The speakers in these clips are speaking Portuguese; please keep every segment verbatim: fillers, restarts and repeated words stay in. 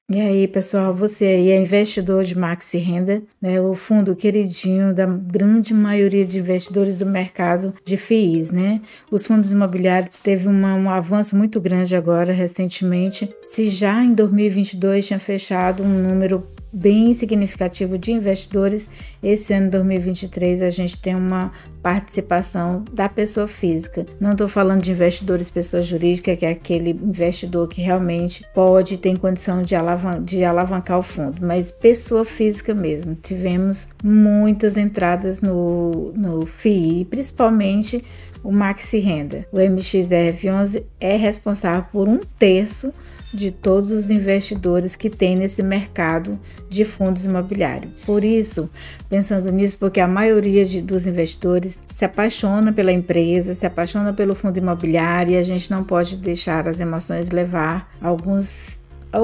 E aí, pessoal, você aí é investidor de Maxi Renda, né? O fundo queridinho da grande maioria de investidores do mercado de F I Is, né? Os fundos imobiliários teve uma, um avanço muito grande agora, recentemente. Se já em dois mil e vinte e dois tinha fechado um número bem significativo de investidores, esse ano dois mil e vinte e três a gente tem uma participação da pessoa física. Não estou falando de investidores pessoa jurídica, que é aquele investidor que realmente pode, tem condição de, alavan de alavancar o fundo, mas pessoa física mesmo. Tivemos muitas entradas no, no F I I, principalmente o Maxi Renda. O M X R F onze é responsável por um terço de todos os investidores que tem nesse mercado de fundos imobiliários. Por isso, pensando nisso, porque a maioria de, dos investidores se apaixona pela empresa, se apaixona pelo fundo imobiliário, e a gente não pode deixar as emoções levar alguns,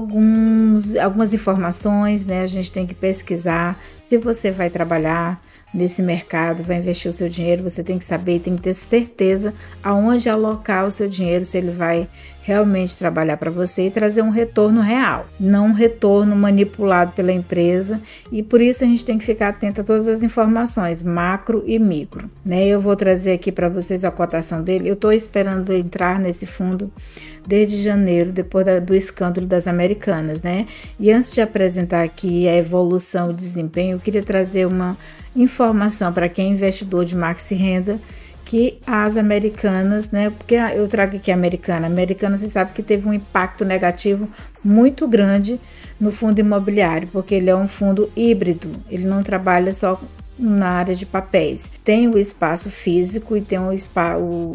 alguns, algumas informações, né? A gente tem que pesquisar. Se você vai trabalhar nesse mercado, vai investir o seu dinheiro, você tem que saber, tem que ter certeza aonde alocar o seu dinheiro, se ele vai realmente trabalhar para você e trazer um retorno real, não um retorno manipulado pela empresa. E por isso a gente tem que ficar atento a todas as informações, macro e micro, né? Eu vou trazer aqui para vocês a cotação dele. Eu estou esperando entrar nesse fundo desde janeiro, depois da, do escândalo das Americanas, né? E antes de apresentar aqui a evolução e desempenho, eu queria trazer uma informação para quem é investidor de Maxi Renda, que as Americanas, né? Porque eu trago aqui a Americana. A Americana, você sabe que teve um impacto negativo muito grande no fundo imobiliário, porque ele é um fundo híbrido, ele não trabalha só na área de papéis. Tem o espaço físico e tem o, spa, o,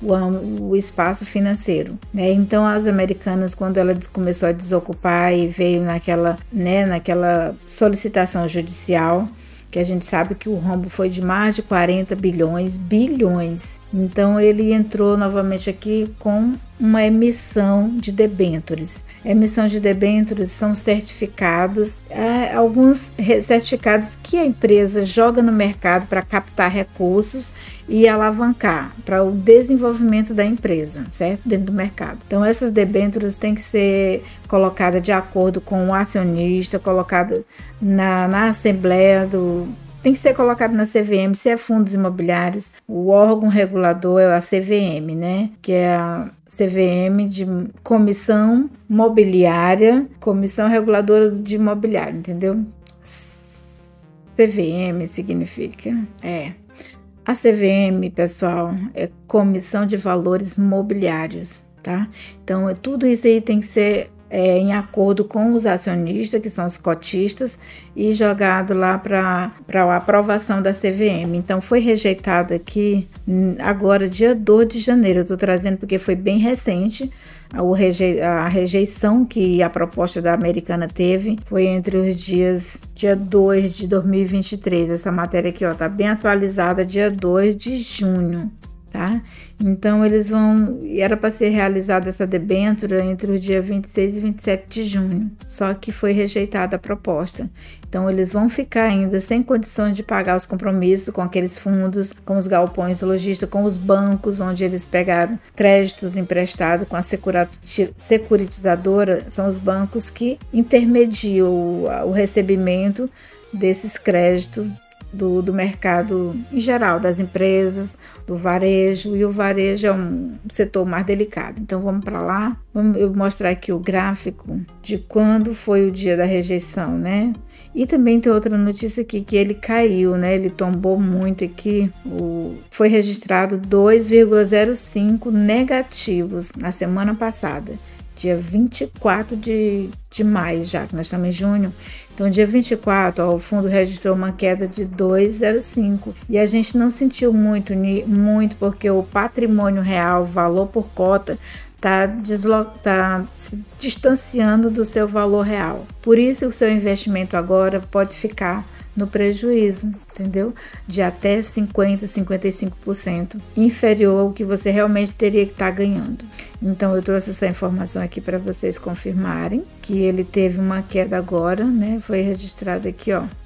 o, o espaço financeiro, né? Então as Americanas, quando ela começou a desocupar e veio naquela, né, naquela solicitação judicial, que a gente sabe que o rombo foi de mais de quarenta bilhões, bilhões. Então ele entrou novamente aqui com uma emissão de debêntures. Emissão de debêntures são certificados, é, alguns certificados que a empresa joga no mercado para captar recursos e alavancar para o desenvolvimento da empresa, certo? Dentro do mercado. Então essas debêntures têm que ser colocadas de acordo com o acionista, colocada na, na assembleia do... Tem que ser colocado na C V M, se é fundos imobiliários, o órgão regulador é a C V M, né? Que é a C V M de Comissão Mobiliária, Comissão Reguladora de Imobiliário, entendeu? C V M significa, é. A C V M, pessoal, é Comissão de Valores Mobiliários, tá? Então, tudo isso aí tem que ser É, em acordo com os acionistas, que são os cotistas, e jogado lá para a aprovação da C V M. Então, foi rejeitado aqui agora, dia dois de janeiro. Eu estou trazendo porque foi bem recente. A rejeição que a proposta da Americana teve foi entre os dias dia dois de dois mil e vinte e três. Essa matéria aqui, ó, tá bem atualizada, dia dois de junho. Tá? Então eles vão, era para ser realizada essa debênture entre os dias vinte e seis e vinte e sete de junho, só que foi rejeitada a proposta. Então eles vão ficar ainda sem condições de pagar os compromissos com aqueles fundos, com os galpões lojistas, com os bancos onde eles pegaram créditos emprestados com a securitizadora. São os bancos que intermediam o, o recebimento desses créditos Do, do mercado em geral, das empresas, do varejo, e o varejo é um setor mais delicado. Então vamos para lá, vamos eu mostrar aqui o gráfico de quando foi o dia da rejeição, né? E também tem outra notícia aqui, que ele caiu, né? Ele tombou muito aqui, o, foi registrado dois vírgula zero cinco negativos na semana passada, dia vinte e quatro de, de maio, já que nós estamos em junho. Então, dia vinte e quatro, ó, o fundo registrou uma queda de dois vírgula zero cinco, e a gente não sentiu muito, muito porque o patrimônio real, valor por cota, está tá se distanciando do seu valor real. Por isso, o seu investimento agora pode ficar no prejuízo, entendeu? De até cinquenta, cinquenta e cinco por cento inferior ao que você realmente teria que estar ganhando. Então eu trouxe essa informação aqui para vocês confirmarem que ele teve uma queda agora, né? Foi registrado aqui, ó,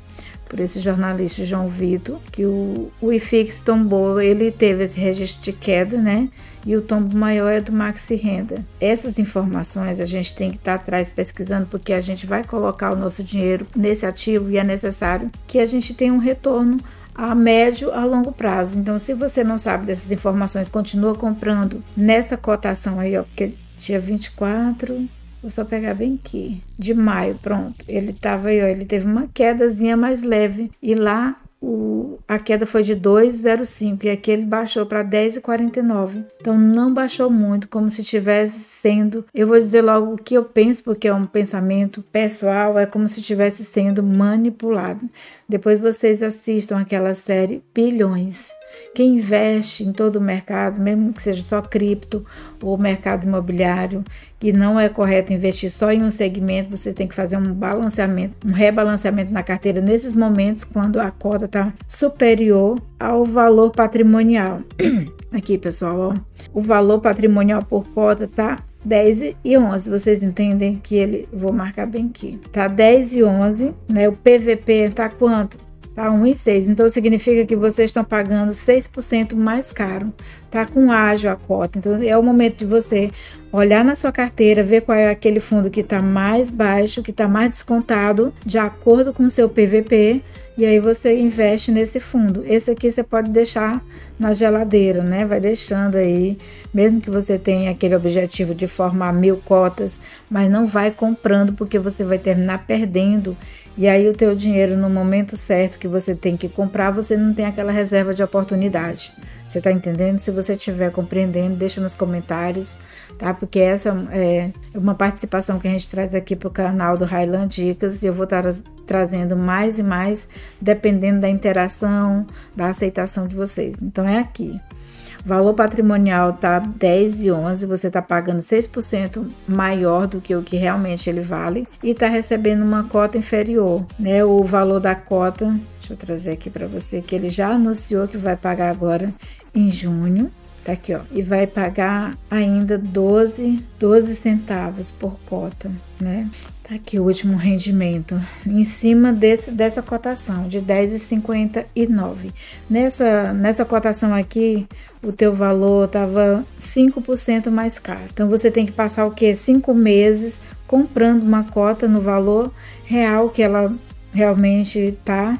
por esse jornalista João Vitor, que o, o I F I X tombou, ele teve esse registro de queda, né? E o tombo maior é do Maxi Renda. Essas informações a gente tem que estar atrás pesquisando, porque a gente vai colocar o nosso dinheiro nesse ativo e é necessário que a gente tenha um retorno a médio a longo prazo. Então, se você não sabe dessas informações, continua comprando nessa cotação aí, ó, porque dia vinte e quatro, vou só pegar bem aqui, de maio, pronto, ele tava aí, ó, ele teve uma quedazinha mais leve e lá O, a queda foi de dois vírgula zero cinco e aqui ele baixou para dez vírgula quarenta e nove. Então não baixou muito, como se estivesse sendo, eu vou dizer logo o que eu penso, porque é um pensamento pessoal, é como se estivesse sendo manipulado. Depois vocês assistam aquela série Bilhões. Quem investe em todo o mercado, mesmo que seja só cripto ou mercado imobiliário, que não é correto investir só em um segmento, vocês têm que fazer um balanceamento, um rebalanceamento na carteira nesses momentos quando a cota está superior ao valor patrimonial. Aqui, pessoal, ó, o valor patrimonial por cota tá dez e onze, vocês entendem que ele, vou marcar bem aqui, tá dez e onze, né? O P V P tá quanto? Tá um vírgula seis, então significa que vocês estão pagando seis por cento mais caro, tá com ágio a cota. Então é o momento de você olhar na sua carteira, ver qual é aquele fundo que está mais baixo, que está mais descontado, de acordo com o seu P V P, e aí você investe nesse fundo. Esse aqui você pode deixar na geladeira, né? Vai deixando aí, mesmo que você tenha aquele objetivo de formar mil cotas, mas não vai comprando, porque você vai terminar perdendo. E aí o teu dinheiro, no momento certo que você tem que comprar, você não tem aquela reserva de oportunidade. Você tá entendendo? Se você estiver compreendendo, deixa nos comentários, tá? Porque essa é uma participação que a gente traz aqui pro canal do Highland Dicas, e eu vou estar trazendo mais e mais, dependendo da interação, da aceitação de vocês. Então é aqui. Valor patrimonial tá dez e onze, você tá pagando seis por cento maior do que o que realmente ele vale e tá recebendo uma cota inferior, né? O valor da cota, deixa eu trazer aqui para você, que ele já anunciou que vai pagar agora em junho, tá aqui, ó, e vai pagar ainda doze, doze centavos por cota, né? Tá aqui o último rendimento em cima desse, dessa cotação de dez e cinquenta e nove. Nessa, nessa cotação aqui, o teu valor estava cinco por cento mais caro. Então você tem que passar o quê? cinco meses comprando uma cota no valor real que ela realmente tá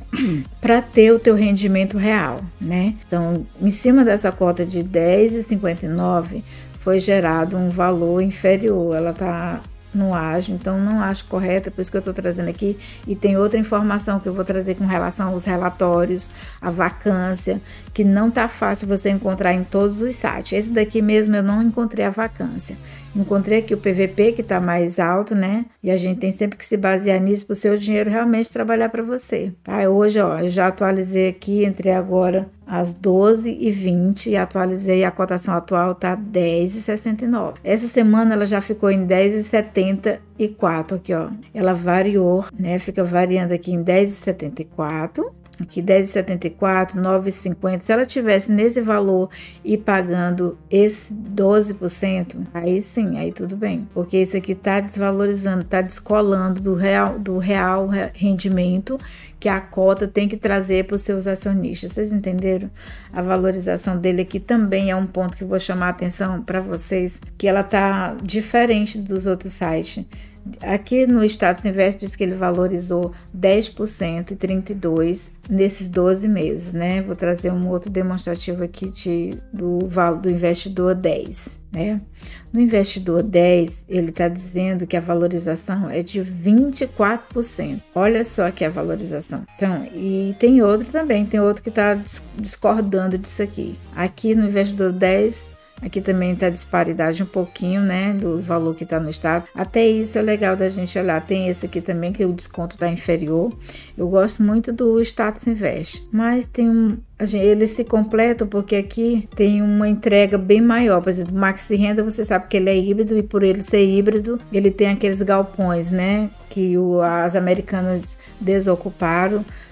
para ter o teu rendimento real, né? Então, em cima dessa cota de dez e cinquenta e nove foi gerado um valor inferior. Ela tá no ágio, então não acho correta, por isso que eu estou trazendo aqui. E tem outra informação que eu vou trazer com relação aos relatórios, a vacância, que não tá fácil você encontrar em todos os sites. Esse daqui mesmo eu não encontrei a vacância. Encontrei aqui o P V P, que tá mais alto, né? E a gente tem sempre que se basear nisso para o seu dinheiro realmente trabalhar para você, tá? Hoje, ó, eu já atualizei aqui, entre agora às doze e vinte, e atualizei, a cotação atual tá dez e sessenta e nove. Essa semana ela já ficou em dez e setenta e quatro aqui, ó. Ela variou, né? Fica variando aqui em dez e setenta e quatro. Aqui dez e setenta e quatro, nove e cinquenta. Se ela tivesse nesse valor e pagando esse doze por cento, aí sim, aí tudo bem. Porque esse aqui tá desvalorizando, tá descolando do real, do real rendimento que a cota tem que trazer para os seus acionistas. Vocês entenderam? A valorização dele aqui também é um ponto que eu vou chamar a atenção para vocês, que ela tá diferente dos outros sites. Aqui no Status Invest diz que ele valorizou dez por cento e trinta e dois por cento nesses doze meses, né? Vou trazer um outro demonstrativo aqui de, do, do investidor dez, né? No investidor dez, ele está dizendo que a valorização é de vinte e quatro por cento. Olha só que é a valorização. Então, e tem outro também, tem outro que está discordando disso aqui. Aqui no investidor dez, aqui também tá a disparidade um pouquinho, né, do valor que tá no status. Até isso é legal da gente olhar. Tem esse aqui também que o desconto tá inferior. Eu gosto muito do Status Invest, mas tem um, eles se completam porque aqui tem uma entrega bem maior. Por exemplo, o Maxi Renda, você sabe que ele é híbrido, e por ele ser híbrido, ele tem aqueles galpões, né, que o, as americanas desocuparam.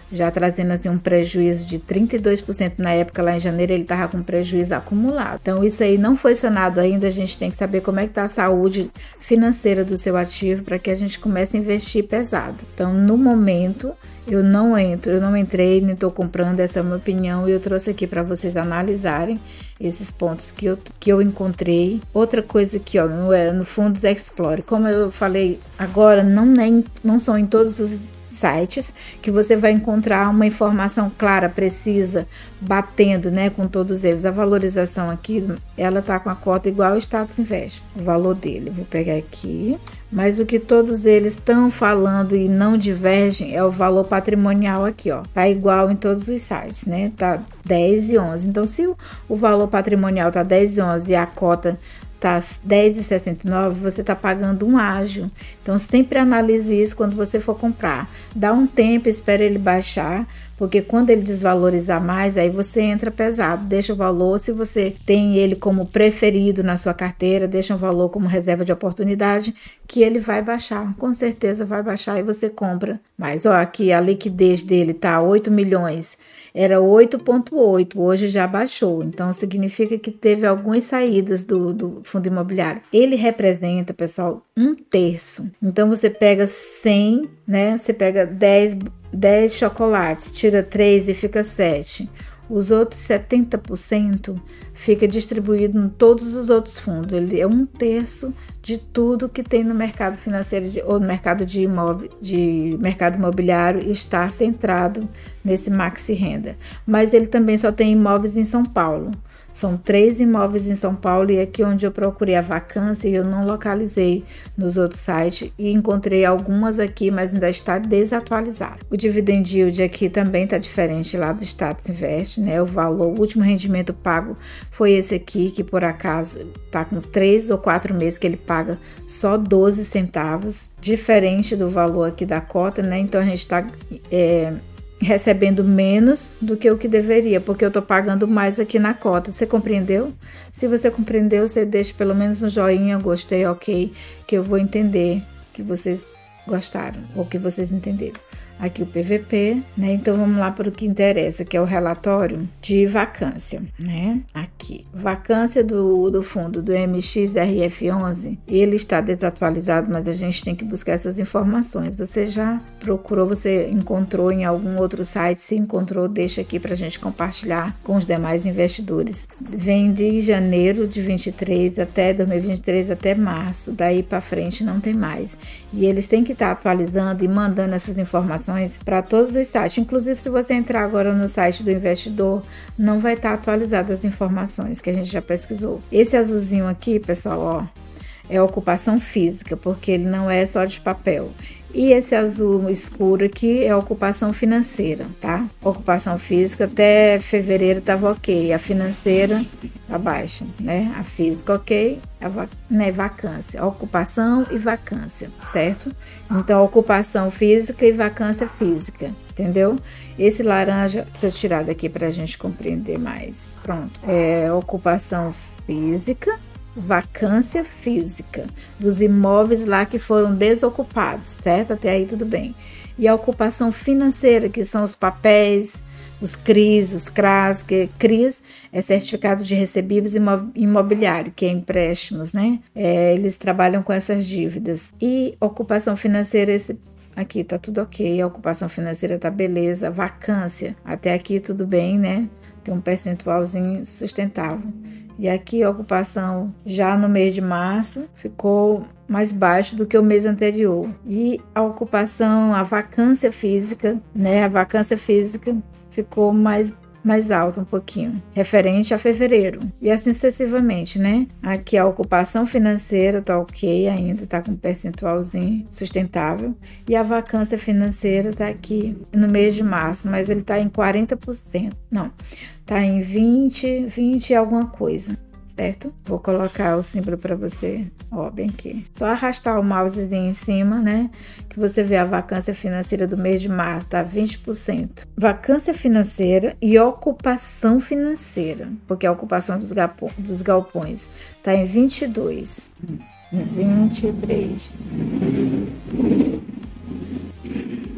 já trazendo assim um prejuízo de trinta e dois por cento. Na época, lá em janeiro, ele estava com prejuízo acumulado. Então, isso aí não foi sanado ainda. A gente tem que saber como é que está a saúde financeira do seu ativo para que a gente comece a investir pesado. Então, no momento, eu não entro, eu não entrei, nem estou comprando, essa é a minha opinião, e eu trouxe aqui para vocês analisarem esses pontos que eu, que eu encontrei. Outra coisa aqui, ó, no, no Fundos Explore, como eu falei agora, não, nem, não são em todos os sites que você vai encontrar uma informação clara, precisa, batendo, né, com todos eles. A valorização aqui, ela tá com a cota igual ao Status Invest, o valor dele. Vou pegar aqui. Mas o que todos eles estão falando e não divergem é o valor patrimonial aqui, ó. Tá igual em todos os sites, né? Tá dez e onze. Então, se o, o valor patrimonial tá dez e onze e a cota tá dez e sessenta e nove, você tá pagando um ágio. Então, sempre analise isso quando você for comprar. Dá um tempo, espera ele baixar, porque quando ele desvalorizar mais, aí você entra pesado, deixa o valor, se você tem ele como preferido na sua carteira, deixa um valor como reserva de oportunidade, que ele vai baixar, com certeza vai baixar e você compra. Mas, ó, aqui a liquidez dele tá oito milhões, era oito vírgula oito, hoje já baixou, então significa que teve algumas saídas do, do fundo imobiliário. Ele representa, pessoal, um terço. Então você pega cem, né? Você pega dez, dez chocolates, tira três e fica sete. Os outros setenta por cento fica distribuído em todos os outros fundos. Ele é um terço de tudo que tem no mercado financeiro de, ou no mercado de imóvel, de mercado imobiliário, está centrado nesse Maxi Renda. Mas ele também só tem imóveis em São Paulo. São três imóveis em São Paulo e aqui onde eu procurei a vacância e eu não localizei nos outros sites e encontrei algumas aqui, mas ainda está desatualizado. O dividend yield aqui também está diferente lá do Status Invest, né? O valor, o último rendimento pago foi esse aqui, que por acaso está com três ou quatro meses que ele paga só doze centavos, diferente do valor aqui da cota, né? Então a gente está é, recebendo menos do que o que deveria, porque eu tô pagando mais aqui na cota. Você compreendeu? Se você compreendeu, você deixa pelo menos um joinha, gostei, ok, que eu vou entender que vocês gostaram ou que vocês entenderam. Aqui o P V P, né? Então vamos lá para o que interessa, que é o relatório de vacância, né? Aqui, vacância do, do fundo do M X R F onze, ele está desatualizado, mas a gente tem que buscar essas informações. Você já procurou, você encontrou em algum outro site? Se encontrou, deixa aqui para a gente compartilhar com os demais investidores. Vem de janeiro de vinte e três até dois mil e vinte e três até março, daí para frente não tem mais. E eles têm que estar atualizando e mandando essas informações para todos os sites. Inclusive, se você entrar agora no site do investidor, não vai estar atualizado as informações que a gente já pesquisou. Esse azulzinho aqui, pessoal, ó, é ocupação física, porque ele não é só de papel. E esse azul escuro aqui é ocupação financeira, tá? Ocupação física até fevereiro estava ok, a financeira abaixo, né? A física ok, a va né? vacância, a ocupação e vacância, certo? Então, ocupação física e vacância física, entendeu? Esse laranja, deixa eu tirar daqui para a gente compreender mais. Pronto, é ocupação física, vacância física dos imóveis lá que foram desocupados, certo? Até aí tudo bem. E a ocupação financeira, que são os papéis, os C R Is, os C R As, que C R Is é certificado de recebíveis imobiliário, que é empréstimos, né? É, eles trabalham com essas dívidas. E ocupação financeira, esse aqui tá tudo ok, a ocupação financeira tá beleza, vacância, até aqui tudo bem, né? Tem um percentualzinho sustentável. E aqui a ocupação já no mês de março ficou mais baixo do que o mês anterior. E a ocupação, a vacância física, né? A vacância física ficou mais, mais alta um pouquinho, referente a fevereiro. E assim sucessivamente, né? Aqui a ocupação financeira tá ok ainda, tá com um percentualzinho sustentável. E a vacância financeira tá aqui no mês de março, mas ele tá em quarenta por cento. Não. Tá em vinte, vinte e alguma coisa, certo? Vou colocar o símbolo para você, ó, bem aqui. Só arrastar o mousezinho em cima, né? Que você vê a vacância financeira do mês de março, tá vinte por cento. Vacância financeira e ocupação financeira, porque a ocupação dos, galpões, dos galpões tá em vinte e dois, vinte e três.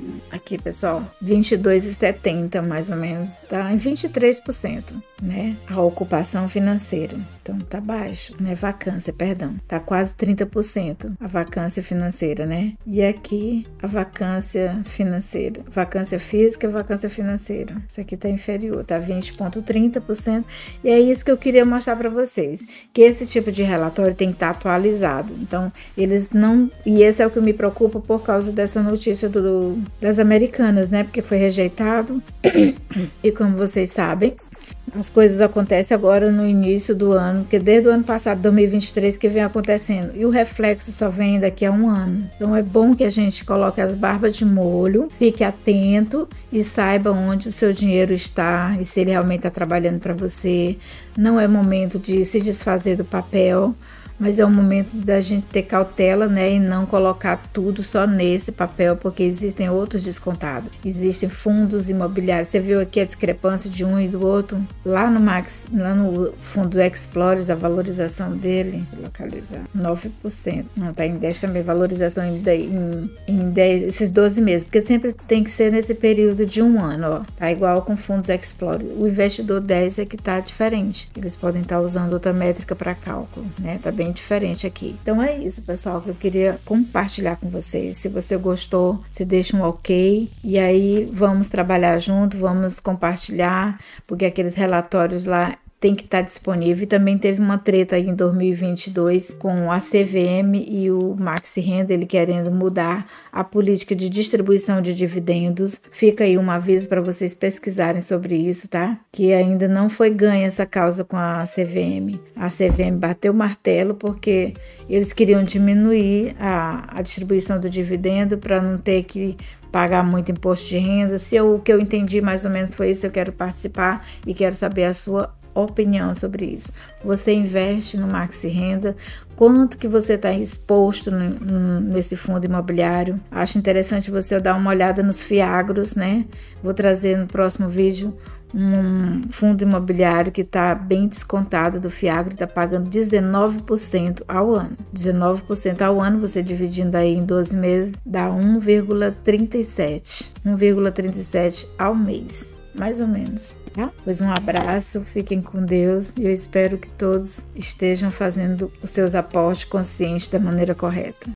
aqui, pessoal, vinte e dois vírgula setenta mais ou menos, tá em vinte e três por cento, né? A ocupação financeira, então tá baixo, né? Vacância, perdão, tá quase trinta por cento a vacância financeira, né? E aqui a vacância financeira, vacância física e vacância financeira, isso aqui tá inferior, tá vinte vírgula trinta por cento, e é isso que eu queria mostrar para vocês, que esse tipo de relatório tem que estar atualizado. Então eles não, e esse é o que me preocupa por causa dessa notícia do, das Americanas, né? Porque foi rejeitado e como vocês sabem, as coisas acontecem agora no início do ano, porque desde o ano passado, dois mil e vinte e três, que vem acontecendo, e o reflexo só vem daqui a um ano. Então é bom que a gente coloque as barbas de molho, fique atento e saiba onde o seu dinheiro está e se ele realmente está trabalhando para você. Não é momento de se desfazer do papel, mas é o momento da gente ter cautela, né, e não colocar tudo só nesse papel, porque existem outros descontados. Existem fundos imobiliários. Você viu aqui a discrepância de um e do outro? Lá no Max, lá no fundo Explorers, a valorização dele, localizar, nove por cento. Não, tá em dez também, valorização em, em, em dez, esses doze meses, porque sempre tem que ser nesse período de um ano, ó. Tá igual com fundos Explorers. O investidor dez é que tá diferente. Eles podem estar usando outra métrica para cálculo, né? Tá bem diferente aqui. Então é isso, pessoal, que eu queria compartilhar com vocês. Se você gostou, você deixa um ok e aí vamos trabalhar junto, vamos compartilhar, porque aqueles relatórios lá tem que estar disponível. E também teve uma treta aí em dois mil e vinte e dois com a C V M e o Maxi Renda, ele querendo mudar a política de distribuição de dividendos. Fica aí um aviso para vocês pesquisarem sobre isso, tá? Que ainda não foi ganha essa causa com a C V M. A C V M bateu o martelo porque eles queriam diminuir a, a distribuição do dividendo para não ter que pagar muito imposto de renda. Se eu, o que eu entendi mais ou menos foi isso, eu quero participar e quero saber a sua opinião sobre isso. Você investe no Maxi Renda? Quanto que você está exposto no, no, nesse fundo imobiliário? Acho interessante você dar uma olhada nos fiagros, né? Vou trazer no próximo vídeo um fundo imobiliário que está bem descontado do fiagro, está pagando dezenove por cento ao ano. dezenove por cento ao ano, você dividindo aí em doze meses, dá um vírgula trinta e sete. um vírgula trinta e sete ao mês, mais ou menos. Tá? Pois um abraço, fiquem com Deus e eu espero que todos estejam fazendo os seus aportes conscientes da maneira correta.